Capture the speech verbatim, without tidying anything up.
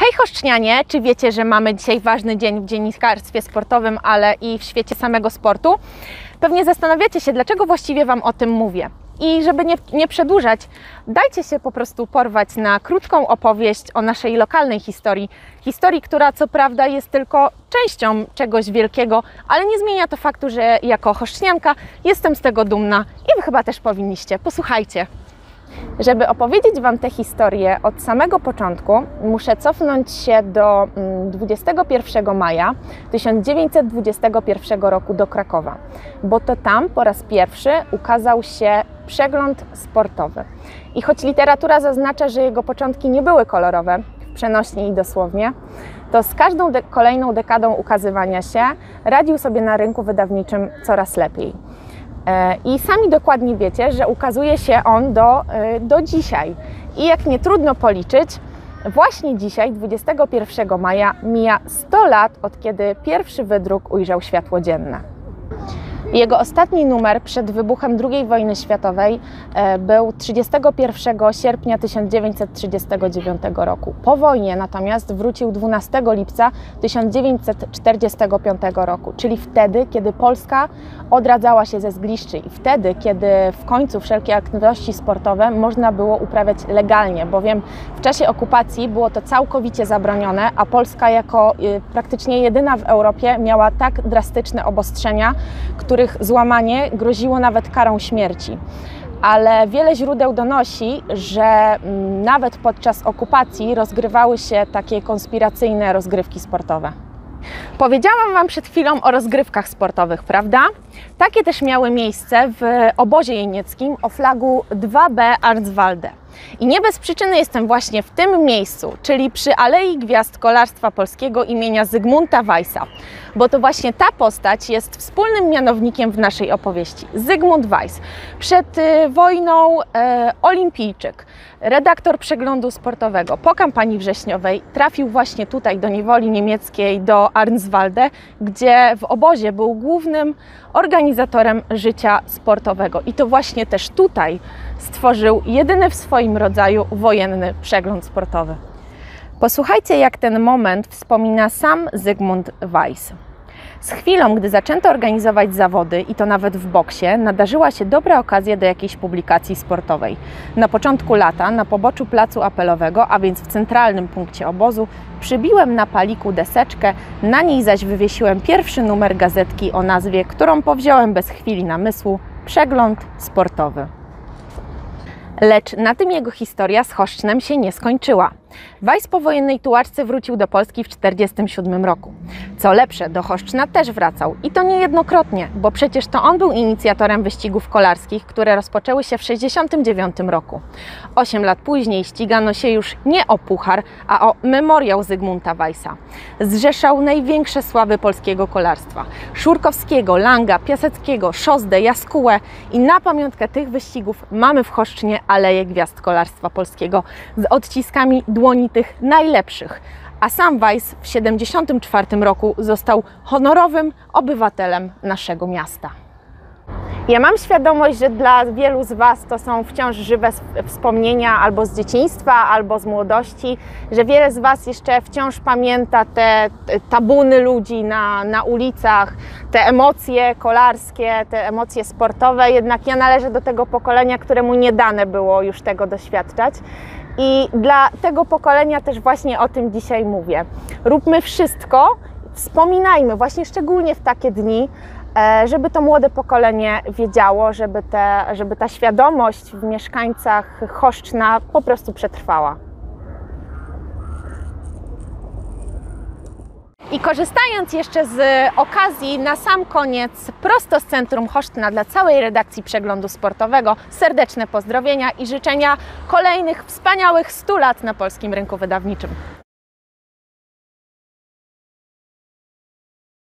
Hej choszcznianie, czy wiecie, że mamy dzisiaj ważny dzień w dziennikarstwie sportowym, ale i w świecie samego sportu? Pewnie zastanawiacie się, dlaczego właściwie Wam o tym mówię. I żeby nie, nie przedłużać, dajcie się po prostu porwać na krótką opowieść o naszej lokalnej historii. Historii, która co prawda jest tylko częścią czegoś wielkiego, ale nie zmienia to faktu, że jako choszcznianka jestem z tego dumna i Wy chyba też powinniście. Posłuchajcie. Żeby opowiedzieć Wam tę historię od samego początku, muszę cofnąć się do dwudziestego pierwszego maja tysiąc dziewięćset dwudziestego pierwszego roku do Krakowa, bo to tam po raz pierwszy ukazał się przegląd sportowy. I choć literatura zaznacza, że jego początki nie były kolorowe, przenośnie i dosłownie, to z każdą de- kolejną dekadą ukazywania się radził sobie na rynku wydawniczym coraz lepiej. I sami dokładnie wiecie, że ukazuje się on do, do dzisiaj. I jak nie trudno policzyć, właśnie dzisiaj, dwudziestego pierwszego maja, mija sto lat, od kiedy pierwszy wydruk ujrzał światło dzienne. Jego ostatni numer przed wybuchem drugiej wojny światowej był trzydziestego pierwszego sierpnia tysiąc dziewięćset trzydziestego dziewiątego roku. Po wojnie natomiast wrócił dwunastego lipca tysiąc dziewięćset czterdziestego piątego roku, czyli wtedy, kiedy Polska odradzała się ze zgliszczy i wtedy, kiedy w końcu wszelkie aktywności sportowe można było uprawiać legalnie, bowiem w czasie okupacji było to całkowicie zabronione, a Polska jako praktycznie jedyna w Europie miała tak drastyczne obostrzenia, których złamanie groziło nawet karą śmierci. Ale wiele źródeł donosi, że nawet podczas okupacji rozgrywały się takie konspiracyjne rozgrywki sportowe. Powiedziałam Wam przed chwilą o rozgrywkach sportowych, prawda? Takie też miały miejsce w obozie jenieckim o flagu dwa B Arnswalde. I nie bez przyczyny jestem właśnie w tym miejscu, czyli przy Alei Gwiazd Kolarstwa Polskiego imienia Zygmunta Weissa, bo to właśnie ta postać jest wspólnym mianownikiem w naszej opowieści. Zygmunt Weiss, przed y, wojną y, olimpijczyk, redaktor przeglądu sportowego. Po kampanii wrześniowej trafił właśnie tutaj do niewoli niemieckiej, do Arnswalde, gdzie w obozie był głównym organizatorem życia sportowego. I to właśnie też tutaj stworzył jedyny w swoim rodzaju wojenny przegląd sportowy. Posłuchajcie, jak ten moment wspomina sam Zygmunt Weiss. Z chwilą, gdy zaczęto organizować zawody, i to nawet w boksie, nadarzyła się dobra okazja do jakiejś publikacji sportowej. Na początku lata, na poboczu placu Apelowego, a więc w centralnym punkcie obozu, przybiłem na paliku deseczkę, na niej zaś wywiesiłem pierwszy numer gazetki o nazwie, którą powziąłem bez chwili namysłu, Przegląd Sportowy. Lecz na tym jego historia z Choszcznem się nie skończyła. Weiss po wojennej tułaczce wrócił do Polski w tysiąc dziewięćset czterdziestym siódmym roku. Co lepsze, do Choszczna też wracał i to niejednokrotnie, bo przecież to on był inicjatorem wyścigów kolarskich, które rozpoczęły się w tysiąc dziewięćset sześćdziesiątym dziewiątym roku. Osiem lat później ścigano się już nie o puchar, a o memoriał Zygmunta Weissa. Zrzeszał największe sławy polskiego kolarstwa. Szurkowskiego, Langa, Piaseckiego, Szosdę, Jaskułę i na pamiątkę tych wyścigów mamy w Choszcznie Aleję Gwiazd Kolarstwa Polskiego z odciskami dłoni tych najlepszych, a sam Weiss w tysiąc dziewięćset siedemdziesiątym czwartym roku został honorowym obywatelem naszego miasta. Ja mam świadomość, że dla wielu z Was to są wciąż żywe wspomnienia albo z dzieciństwa, albo z młodości, że wiele z Was jeszcze wciąż pamięta te tabuny ludzi na, na ulicach, te emocje kolarskie, te emocje sportowe, jednak ja należę do tego pokolenia, któremu nie dane było już tego doświadczać. I dla tego pokolenia też właśnie o tym dzisiaj mówię. Róbmy wszystko, wspominajmy właśnie szczególnie w takie dni, żeby to młode pokolenie wiedziało, żeby, te, żeby ta świadomość w mieszkańcach Choszczna po prostu przetrwała. I korzystając jeszcze z okazji, na sam koniec, prosto z centrum Choszczna dla całej redakcji Przeglądu Sportowego, serdeczne pozdrowienia i życzenia kolejnych wspaniałych stu lat na polskim rynku wydawniczym.